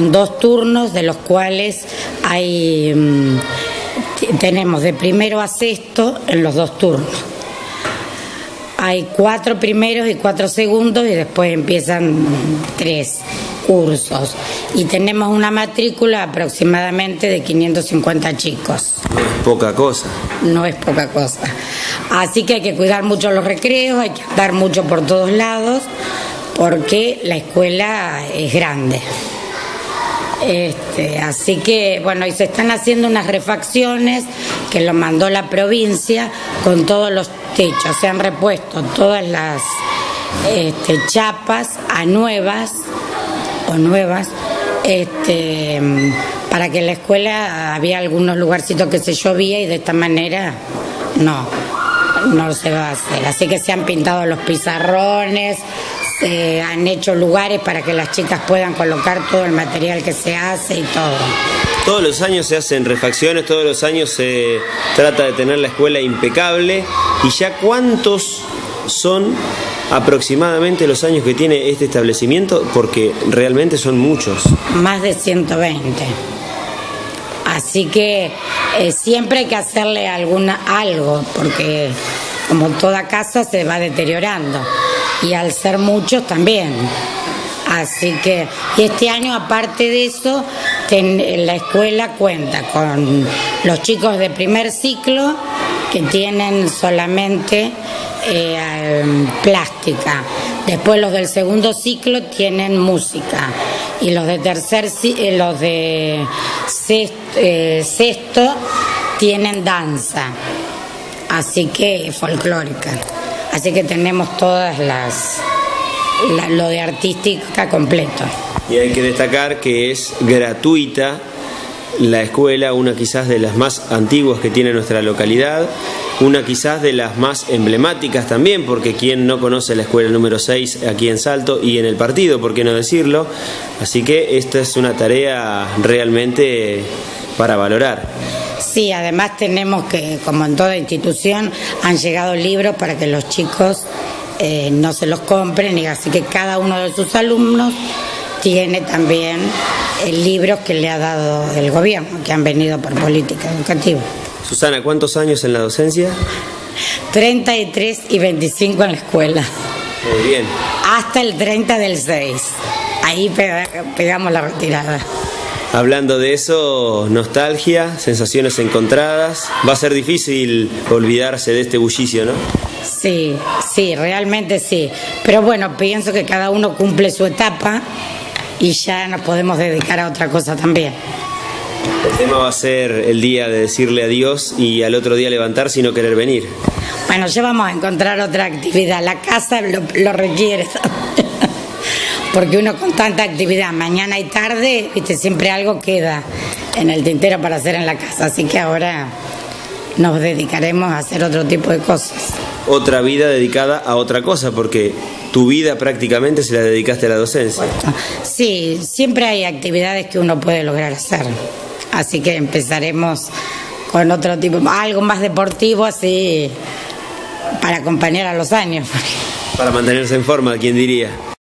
son 2 turnos, de los cuales tenemos de primero a sexto en los 2 turnos. Hay 4 primeros y 4 segundos, y después empiezan 3 cursos. Y tenemos una matrícula aproximadamente de 550 chicos. No es poca cosa. No es poca cosa. Así que hay que cuidar mucho los recreos, hay que andar mucho por todos lados, porque la escuela es grande. Así que, bueno, y se están haciendo unas refacciones que lo mandó la provincia con todos los techos. Se han repuesto todas las chapas a nuevas, para que la escuela, había algunos lugarcitos que se llovía y de esta manera no se va a hacer. Así que se han pintado los pizarrones, se han hecho lugares para que las chicas puedan colocar todo el material que se hace y todo. Todos los años se hacen refacciones, todos los años se trata de tener la escuela impecable. ¿Y ya cuántos son aproximadamente los años que tiene este establecimiento? Porque realmente son muchos. Más de 120. Así que siempre hay que hacerle algo, porque como toda casa se va deteriorando, y al ser muchos también. Así que, y este año, aparte de eso, la escuela cuenta con los chicos de primer ciclo, que tienen solamente plástica. Después los del segundo ciclo tienen música, y los de sexto tienen danza, así que folclórica. Así que tenemos todas lo de artística completo. Y hay que destacar que es gratuita la escuela, una quizás de las más antiguas que tiene nuestra localidad, una quizás de las más emblemáticas también, porque quien no conoce la escuela número 6 aquí en Salto y en el partido, por qué no decirlo. Así que esta es una tarea realmente para valorar. Sí, además tenemos que, como en toda institución, han llegado libros para que los chicos no se los compren, y así que cada uno de sus alumnos tiene también libros que le ha dado el gobierno, que han venido por política educativa. Susana, ¿cuántos años en la docencia? 33 y 25 en la escuela. Muy bien. Hasta el 30 del 6. Ahí pegamos la retirada. Hablando de eso, nostalgia, sensaciones encontradas. Va a ser difícil olvidarse de este bullicio, ¿no? Sí, realmente sí. Pero bueno, pienso que cada uno cumple su etapa y ya nos podemos dedicar a otra cosa también. El tema va a ser el día de decirle adiós y al otro día levantarse y no querer venir. Bueno, ya vamos a encontrar otra actividad. La casa lo requiere también. Porque uno con tanta actividad, mañana y tarde, viste, siempre algo queda en el tintero para hacer en la casa. Así que ahora nos dedicaremos a hacer otro tipo de cosas. Otra vida dedicada a otra cosa, porque tu vida prácticamente se la dedicaste a la docencia. Sí, siempre hay actividades que uno puede lograr hacer. Así que empezaremos con otro tipo, algo más deportivo, así, para acompañar a los años. Para mantenerse en forma, ¿quién diría?